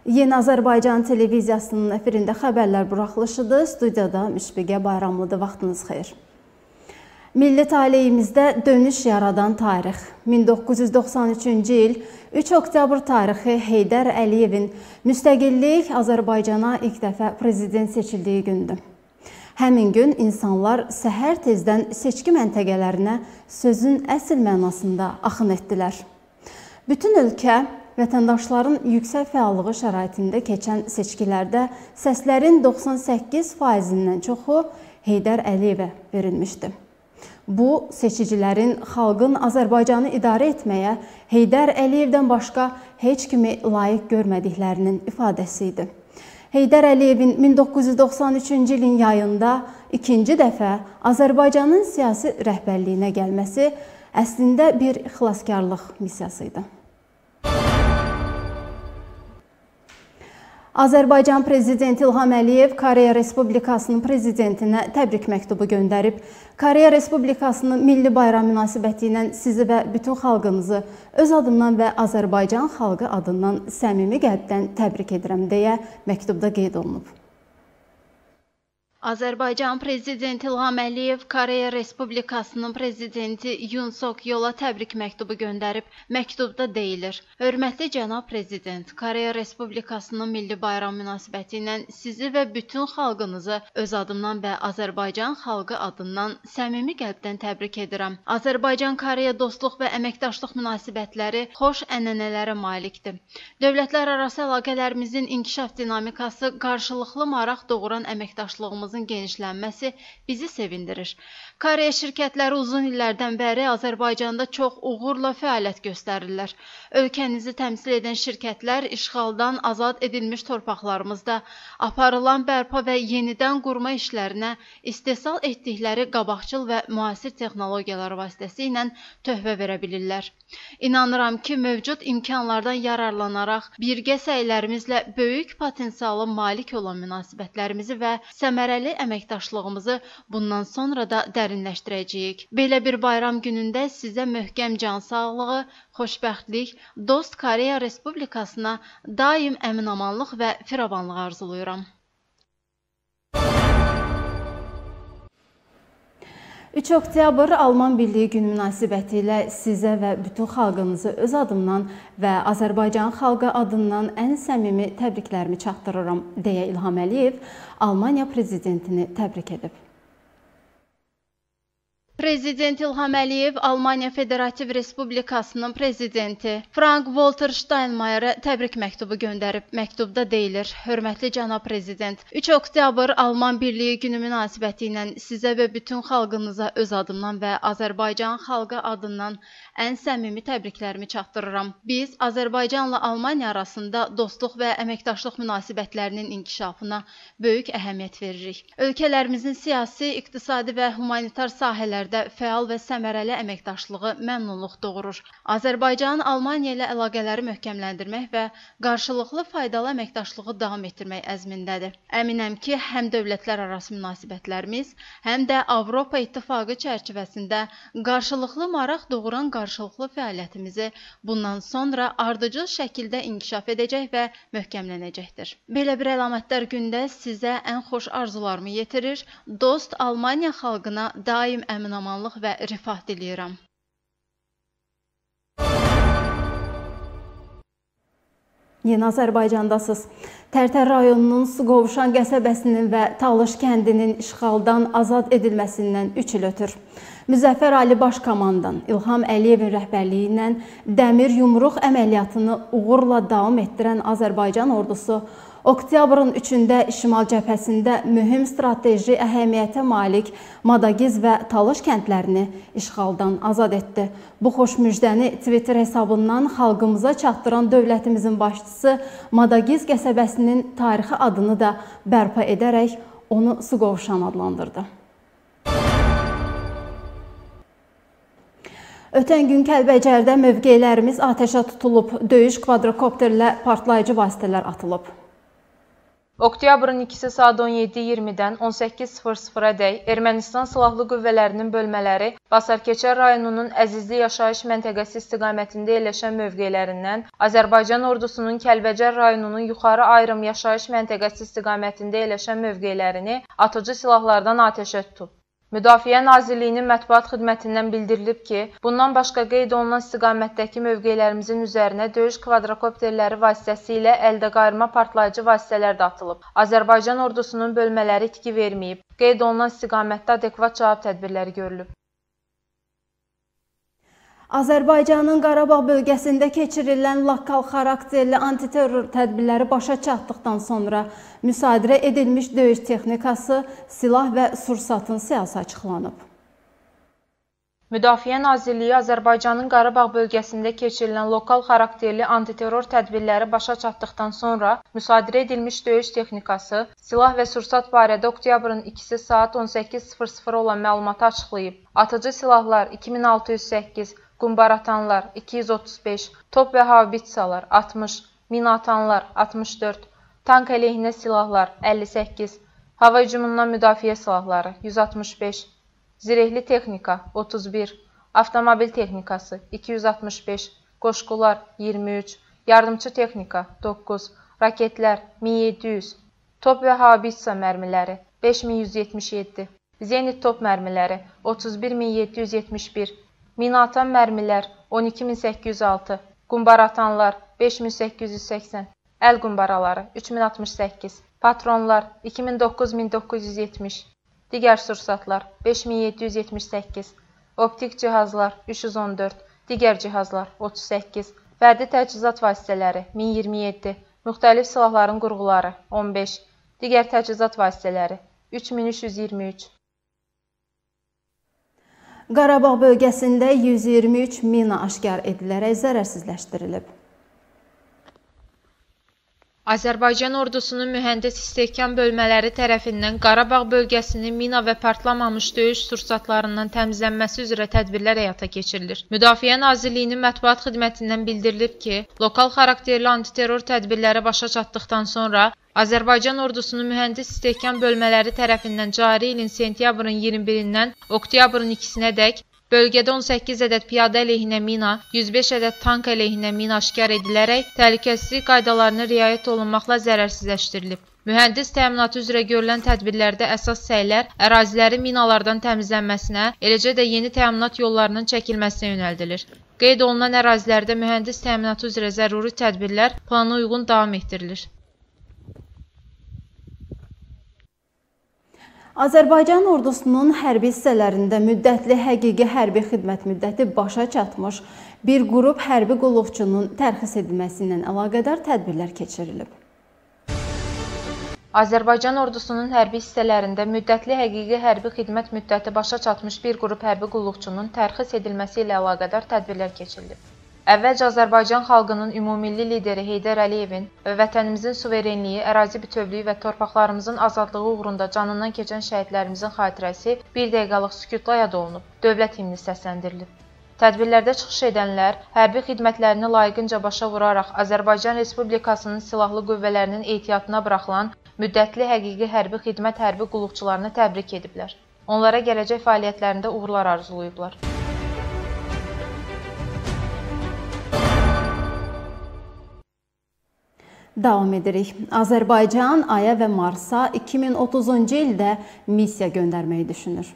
Yeni Azərbaycan televiziyasının efirində xəbərlər buraxılışıdır. Studiyada Müşfiqə Bayramlıdır. Vaxtınız xeyir. Milli taleyimizdə dönüş yaradan tarix. 1993-cü il 3 oktyabr tarixi Heydər Əliyevin müstəqillik Azərbaycana ilk dəfə prezident seçildiyi gündür. Həmin gün insanlar səhər tezdən seçki məntəqələrinə sözün əsl mənasında axın etdilər. Bütün ölkə vətəndaşların yüksək fəallığı şəraitində keçən seçkilərdə səslərin 98%-dən çoxu Heydər Əliyevə verilmişdi. Bu, seçicilərin xalqın Azərbaycanı idarə etməyə Heydər Əliyevdən başqa heç kimi layiq görmədiklərinin ifadəsi idi. Heydər Əliyevin 1993-cü ilin yayında ikinci dəfə Azərbaycanın siyasi rəhbərliyinə gəlməsi əslində bir xilaskarlıq missiyası idi. Azərbaycan Prezidenti İlham Əliyev Koreya Respublikasının prezidentinə təbrik məktubu göndərib. Koreya Respublikasının milli bayram münasibəti ilə sizi və bütün xalqınızı öz adımdan və Azərbaycan xalqı adından səmimi qəlbdən təbrik edirəm deyə məktubda qeyd olunub. Azərbaycan Prezidenti İlham Əliyev Koreya Respublikasının prezidenti Yoon Suk Yeola təbrik məktubu göndərib. Məktubda deyilir: Hörmətli cənab prezident, Koreya Respublikasının milli bayram münasibəti ilə sizi və bütün xalqınızı öz adımdan və Azərbaycan xalqı adından səmimi qəlbdən təbrik edirəm. Azərbaycan-Koreya dostluq və əməkdaşlıq münasibətləri xoş ənənələrə malikdir. Dövlətlərarası əlaqələrimizin inkişaf dinamikası qarşılıqlı maraq doğuran əməkdaşlığımızın genişlənməsi bizi sevindirir. Koreya şirkətləri uzun illərdən bəri Azərbaycanda çox uğurla fəaliyyət göstərirlər. Ölkənizi təmsil edən şirkətlər işğaldan azad edilmiş torpaqlarımızda aparılan bərpa və yenidən qurma işlərinə istehsal etdikləri qabaqcıl və müasir texnologiyalar vasitəsilə töhfə verə bilirlər. İnanıram ki, mövcud imkanlardan yararlanaraq birgə səylərimizlə böyük potensialı malik olan münasibətlərimizi və səmərəli əməkdaşlığımızı bundan sonra da dərinləşdirəcəyik. Belə bir bayram günündə sizə möhkəm can sağlığı, xoşbəxtlik, dost Koreya Respublikasına daim əmin-amanlıq və firavanlıq arzulayıram. 3 oktyabr Alman Birliyi günü münasibəti ilə sizə və bütün xalqınızı öz adımdan və Azərbaycan xalqı adından ən səmimi təbriklərimi çatdırıram deyə İlham Əliyev Almaniya prezidentini təbrik edib. Prezident İlham Əliyev Almaniya Federativ Respublikasının prezidenti Frank-Walter Steinmeierə təbrik məktubu göndərib. Məktubda deyilir: Hörmətli cənab prezident, 3 oktyabr Alman Birliyi günü münasibəti ilə sizə və bütün xalqınıza öz adımdan və Azərbaycan xalqı adından ən səmimi təbriklərimi çatdırıram. Biz Azərbaycanla Almaniya arasında dostluq və əməkdaşlıq münasibətlərinin inkişafına böyük əhəmiyyət veririk. Ölkələrimizin siyasi, iqtisadi və humanitar sahələrdə fəal və səmərəli əməkdaşlığı məmnunluq doğurur. Azərbaycan Almaniya ilə əlaqələri möhkəmləndirmək və qarşılıqlı faydalı əməkdaşlığı davam etdirmək əzmindədir. Əminəm ki, həm dövlətlər arası münasibətlərimiz, həm də Avropa İttifaqı çərçivəsində qarşılıqlı maraq doğuran qarşılıqlı fəaliyyətimizi bundan sonra ardıcıl şəkildə inkişaf edəcək və möhkəmlənəcəkdir. Belə bir əlamətdar gündə sizə ən xoş arzularımı yetirir, dost Almaniya xalqına daim əmin-amanlıq və rifah diləyirəm. Yeni Azərbaycandasınız. Tərtər rayonunun Suqovuşan qəsəbəsinin və Talış kəndinin işğaldan azad edilməsindən 3 il ötür. Müzəffər Ali Başkomandan İlham Əliyevin rəhbərliyi ilə dəmir yumruq əməliyyatını uğurla davam etdirən Azərbaycan ordusu oktyabrın 3-də Şimal cəbhəsində mühüm strateji əhəmiyyətə malik Madagiz və Talış kəndlərini işğaldan azad etdi. Bu xoş müjdəni Twitter hesabından xalqımıza çatdıran dövlətimizin başçısı Madagiz qəsəbəsinin tarixi adını da bərpa edərək onu Suqovuşan adlandırdı. Ötən gün Kəlbəcərdə mövqelərimiz atəşə tutulub, döyüş kvadrokopterlə partlayıcı vasitələr atılıb. Oktyabrın 2-si saat 17:20-dən 18:00-dək Ermənistan Silahlı Qüvvələrinin bölmələri Basarkeçər rayonunun Əzizli yaşayış məntəqəsi istiqamətində yerləşən mövqelərindən Azərbaycan ordusunun Kəlbəcər rayonunun Yuxarı Ayrım yaşayış məntəqəsi istiqamətində yerləşən mövqelərini atıcı silahlardan atəşə tutub. Müdafiə Nazirliyinin mətbuat xidmətindən bildirilib ki, bundan başqa qeyd olunan istiqamətdəki mövqelərimizin üzərinə döyüş kvadrokopterləri vasitəsilə əldə qayırma partlayıcı vasitələr də atılıb. Azərbaycan ordusunun bölmələri itki verməyib. Qeyd olunan istiqamətdə adekvat cavab tədbirləri görülüb. Azərbaycanın Qarabağ bölgəsində keçirilən lokal xarakterli antiterror tədbirləri başa çatdıqdan sonra müsadirə edilmiş döyüş texnikası, silah və sursatın siyahısı açıqlanıb. Müdafiə Nazirliyi Azərbaycanın Qarabağ bölgəsində keçirilən lokal xarakterli antiterror tədbirləri başa çatdıqdan sonra müsadirə edilmiş döyüş texnikası, silah və sursat barədə oktyabrın 2-si saat 18:00 olan məlumatı açıqlayıb. Atıcı silahlar 2608, qumbar atanlar 235, top və haubitsalar 60, mina atanlar 64, tank əleyhinə silahlar 58, hava hücumundan müdafiə silahları 165, zirehli texnika 31, avtomobil texnikası 265, qoşqular 23, yardımçı texnika 9, raketlər 1700, top və haubitsa mərmiləri 5177, zenit top mərmiləri 31771, mina atan mərmilər 12806, qumbar atanlar 5880, əl qumbaraları 3068, patronlar 2009-1970, digər sursatlar 5778, optik cihazlar 314, digər cihazlar 38, fərdi təchizat vasitələri 1027, müxtəlif silahların qurğuları 15, digər təchizat vasitələri 3323. Qarabağ bölgəsində 123 mina aşkar edilərək zərərsizləşdirilib. Azərbaycan ordusunun mühəndis istehkam bölmələri tərəfindən Qarabağ bölgəsinin mina və partlamamış döyüş sursatlarından təmizlənməsi üzrə tədbirlər həyata keçirilir. Müdafiə Nazirliyinin mətbuat xidmətindən bildirilib ki, lokal xarakterli antiterror tədbirləri başa çatdıqdan sonra Azərbaycan ordusunun mühəndis istehkam bölmələri tərəfindən cari ilin sentyabrın 21-dən oktyabrın 2-sinədək bölgədə 18 ədəd piyada əleyhinə mina, 105 ədəd tank əleyhinə mina aşkar edilərək təhlükəsizlik qaydalarına riayət olunmaqla zərərsizləşdirilib. Mühəndis təminatı üzrə görülən tədbirlərdə əsas səylər ərazilərin minalardan təmizlənməsinə, eləcə də yeni təminat yollarının çəkilməsinə yönəldilir. Qeyd olunan ərazilərdə mühəndis təminatı üzrə zəruri tədbirlər plana uyğun davam etdirilir. Azərbaycan ordusunun hərbi hissələrində müddətli həqiqi hərbi xidmət müddəti başa çatmış bir qrup hərbi qulluqçunun tərxis edilməsi ilə əlaqədar tədbirlər keçirilib. Azərbaycan ordusunun hərbi hissələrində müddətli həqiqi hərbi xidmət müddəti başa çatmış bir qrup hərbi qulluqçunun tərxis edilməsi ilə əlaqədar tədbirlər keçirilib. Əvvəlcə Azərbaycan xalqının ümumilli lideri Heydər Əliyevin və vətənimizin suverenliyi, ərazi bütövlüyü və torpaqlarımızın azadlığı uğrunda canından keçən şəhidlərimizin xatirəsi bir dəqiqəlıq sükutla yad olunub, dövlət himni səsləndirilib. Tədbirlərdə çıxış edənlər hərbi xidmətlərini layiqincə başa vuraraq Azərbaycan Respublikasının Silahlı Qüvvələrinin ehtiyatına buraxılan müddətli həqiqi hərbi xidmət hərbi qulluqçularını təbrik ediblər. Onlara gələcək fəaliyyətlərində uğurlar arzulayıblar. Davam edirik. Azərbaycan Aya və Marsa 2030-cu ildə missiya göndərməyi düşünür.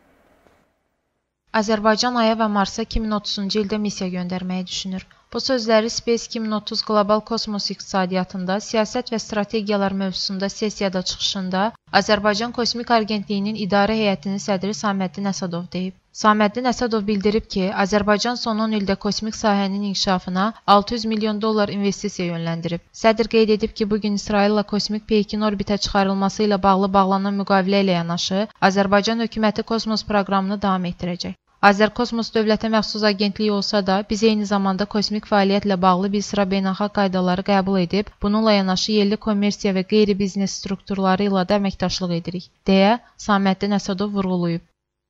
Azərbaycan Aya və Marsa 2030-cu ildə missiya göndərməyi düşünür. Bu sözləri Space 2030 Qlobal Kosmos İqtisadiyyatında Siyasət və Strategiyalar mövzusunda sessiyada çıxışında Azərbaycan Kosmik Agentliyinin İdarə Heyətinin sədri Saməddin Əsədov deyib. Saməddin Əsədov bildirib ki, Azərbaycan son 10 ildə kosmik sahənin inkişafına 600 milyon dollar investisiya yönləndirib. Sədr qeyd edib ki, bugün İsraillə kosmik peykin orbitə çıxarılması ilə bağlanan müqavilə ilə yanaşı, Azərbaycan hökuməti kosmos proqramını davam etdirəcək. Azərkosmos dövlətə məxsus agentliyi olsa da, biz eyni zamanda kosmik fəaliyyətlə bağlı bir sıra beynəlxalq qaydaları qəbul edib, bununla yanaşı yerli kommersiya və qeyri-biznes strukturları ilə də əməkdaşlıq edirik, deyə Saməddin Əsədov vurğulayıb.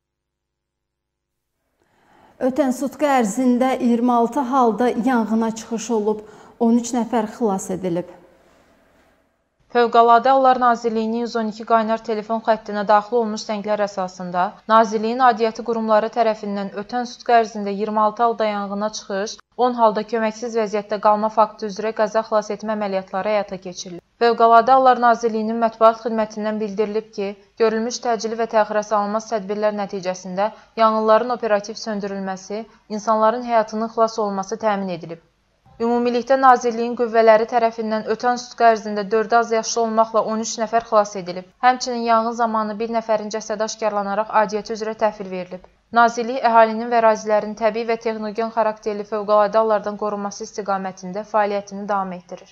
Ötən sutqa ərzində 26 halda yanğına çıxış olub, 13 nəfər xilas edilib. Fövqəladə Hallar Nazirliyinin 112 qaynar telefon xəttinə daxil olmuş zənglər əsasında Nazirliyin aidiyyəti qurumları tərəfindən ötən sutq ərzində 26 halda yanğına çıxış, 10 halda köməksiz vəziyyətdə qalma faktı üzrə qəza xilas etmə əməliyyatları həyata keçirilir. Fövqəladə Hallar Nazirliyinin mətbuat xidmətindən bildirilib ki, görülmüş təcili və təxirə salınmaz tədbirlər nəticəsində yanğınların operativ söndürülməsi, insanların həyatının xilas olunması təmin edilib. Ümumilikdə Nazirliyin qüvvələri tərəfindən ötən sutq ərzində 4 az yaşlı olmaqla 13 nəfər xilas edilib. Həmçinin yanğın zamanı bir nəfərin cəsədi aşkarlanaraq aidiyyəti üzrə təhvil verilib. Nazirlik əhalinin və ərazilərin təbii və texnogen xarakterli fövqəladə hallardan qorunması istiqamətində fəaliyyətini davam etdirir.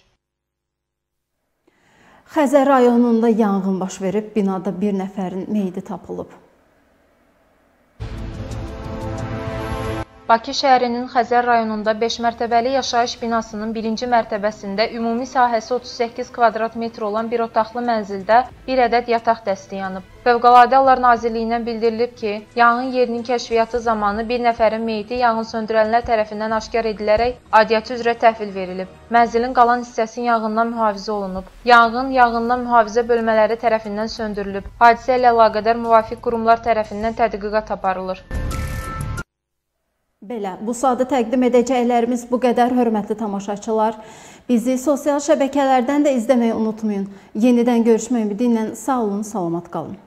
Xəzər rayonunda yanğın baş verib, binada bir nəfərin meyidi tapılıb. Bakı şəhərinin Xəzər rayonunda 5 mərtəbəli yaşayış binasının 1-ci mərtəbəsində ümumi sahəsi 38 kvadrat metr olan bir otaqlı mənzildə bir ədəd yataq dəsti yanıb. Fövqəladə Hallar Nazirliyindən bildirilib ki, yanğın yerinin kəşfiyyatı zamanı bir nəfərin meyiti yanğınsöndürənlər tərəfindən aşkar edilərək aidiyyəti üzrə təhvil verilib. Mənzilin qalan hissəsi yanğından mühafizə olunub. Yanğın yanğından mühafizə bölmələri tərəfindən söndürülüb. Hadisə ilə əlaqədar müvafiq qurumlar tərəfindən tədqiqat aparılır. Belə, bu saatı təqdim edəcəklərimiz bu qədər, hörmətli tamaşaçılar. Bizi sosial şəbəkələrdən də izləməyi unutmayın. Yenidən görüşmək ümidi ilə sağ olun, salamat qalın.